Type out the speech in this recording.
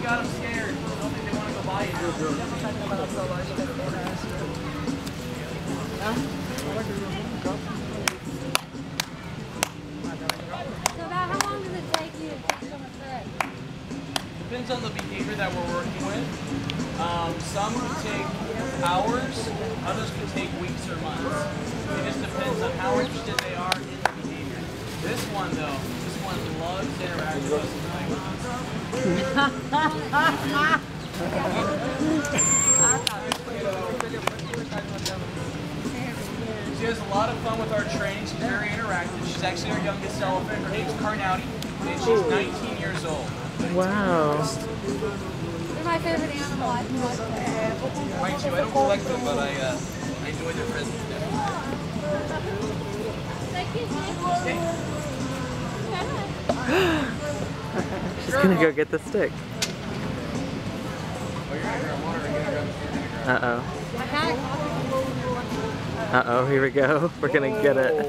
got them scared. I don't think they want to go by you now. So about how long does it take you to fix someone's thread? Depends on the behavior that we're working with. Some can take hours, others can take weeks or months. It just depends on how interested they are in the behavior. This one though, this one loves to interact with us. She has a lot of fun with our training. She's very interactive. She's actually our youngest elephant. Her name's Carnouty, and she's 19 years old. Wow. They're my favorite animal. Mine too. I don't collect them, but I enjoy their presence. She's gonna go get the stick. Uh-oh. Uh-oh, here we go. We're gonna get it.